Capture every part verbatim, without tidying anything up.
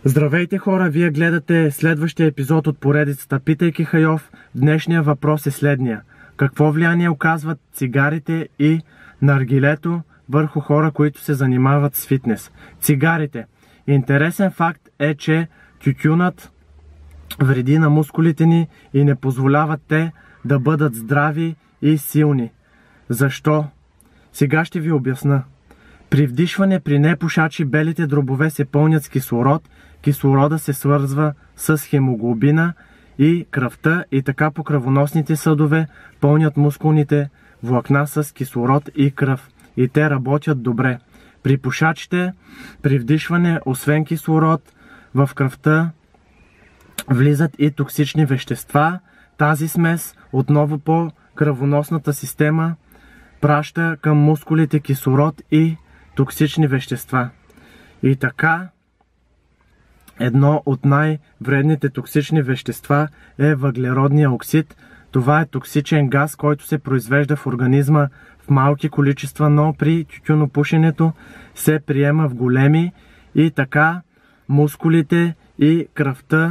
Здравейте хора, вие гледате следващия епизод от поредицата Питайки Хайов. Днешният въпрос е следния. Какво влияние оказват цигарите и наргилето върху хора, които се занимават с фитнес? Цигарите. Интересен факт е, че тютюнът вреди на мускулите ни и не позволяват те да бъдат здрави и силни. Защо? Сега ще ви обясна. При вдишване при непушачи белите дробове се пълнят с кислород, кислорода се свързва с хемоглобина и кръвта и така по кръвоносните съдове пълнят мускулните влакна с кислород и кръв и те работят добре. При пушачите, при вдишване, освен кислород, в кръвта влизат и токсични вещества. Тази смес отново по кръвоносната система праща към мускулите кислород и токсични вещества. И така, едно от най-вредните токсични вещества е въглеродния оксид. Това е токсичен газ, който се произвежда в организма в малки количества, но при тютюнопушенето се приема в големи и така мускулите и кръвта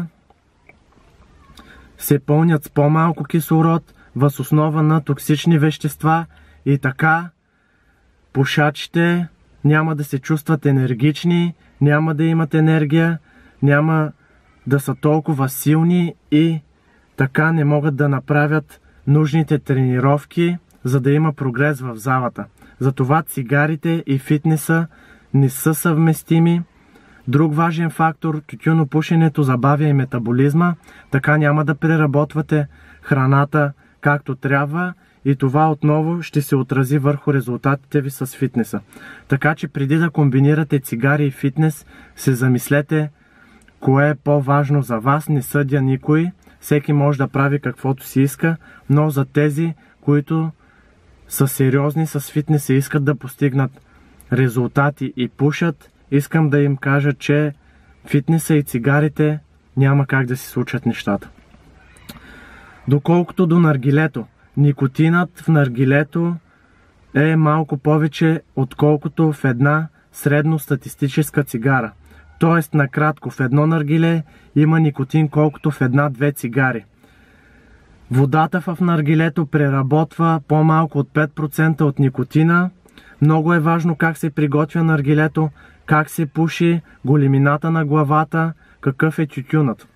се пълнят с по-малко кислород въз основа на токсични вещества и така пушачите няма да се чувстват енергични, няма да имат енергия, няма да са толкова силни и така не могат да направят нужните тренировки, за да има прогрес в залата. Затова цигарите и фитнеса не са съвместими. Друг важен фактор, тютюнопушенето забавя и метаболизма, така няма да преработвате храната както трябва и това отново ще се отрази върху резултатите ви с фитнеса. Така че преди да комбинирате цигари и фитнес, се замислете кое е по-важно за вас. Не съдя никой, всеки може да прави каквото си иска, но за тези, които са сериозни с фитнеса и искат да постигнат резултати и пушат, искам да им кажа, че фитнеса и цигарите няма как да се случат нещата. Доколкото до наргилето, никотинът в наргилето е малко повече, отколкото в една средностатистическа цигара. Тоест, накратко, в едно наргиле има никотин, колкото в една-две цигари. Водата в наргилето преработва по-малко от пет процента от никотина. Много е важно как се приготвя наргилето, как се пуши, големината на главата, какъв е тютюнът.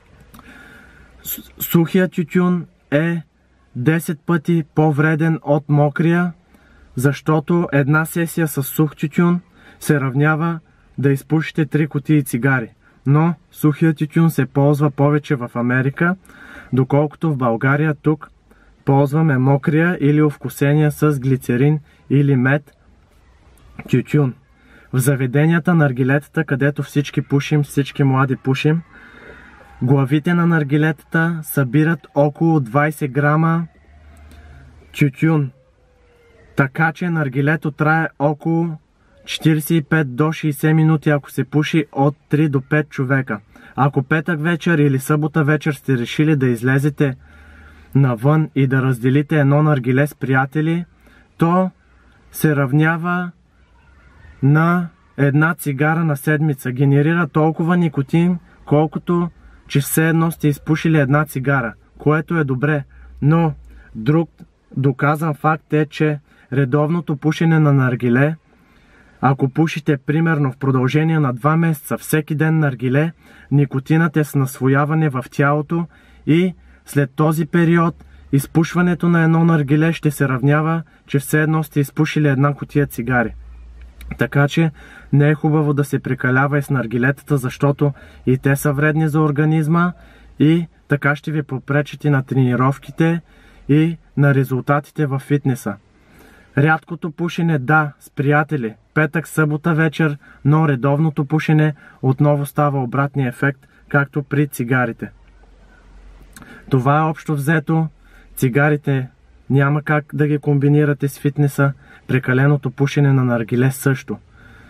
Сухият тютюн е десет пъти по-вреден от мокрия, защото една сесия с сух тютюн се равнява да изпушите три кутии цигари. Но сухият тютюн се ползва повече в Америка, доколкото в България тук ползваме мокрия или овкусения с глицерин или мед тютюн. В заведенията наргилетата, където всички пушим, всички млади пушим, главите на наргилетата събират около двайсет грама тютюн. Така че наргилето трае около четирийсет и пет до шейсет минути, ако се пуши от три до пет човека. Ако петък вечер или събота вечер сте решили да излезете навън и да разделите едно наргиле с приятели, то се равнява на една цигара на седмица. Генерира толкова никотин, колкото че все едно сте изпушили една цигара, което е добре. Но друг доказан факт е, че редовното пушене на наргиле, ако пушите примерно в продължение на два месеца всеки ден наргиле, никотинът е с насвояване в тялото и след този период изпушването на едно наргиле ще се равнява, че все едно сте изпушили една кутия цигари. Така че не е хубаво да се прекалява и с наргилетата, защото и те са вредни за организма и така ще ви попречат и на тренировките и на резултатите във фитнеса. Рядкото пушене, да, с приятели, петък, събота вечер, но редовното пушене отново става обратния ефект, както при цигарите. Това е общо взето. Цигарите няма как да ги комбинирате с фитнеса, прекаленото пушене на наргиле също.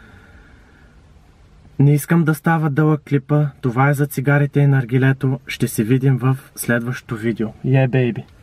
Не искам да става дълъг клипа, това е за цигарите и наргилето, ще се видим в следващото видео. Yeah, baby!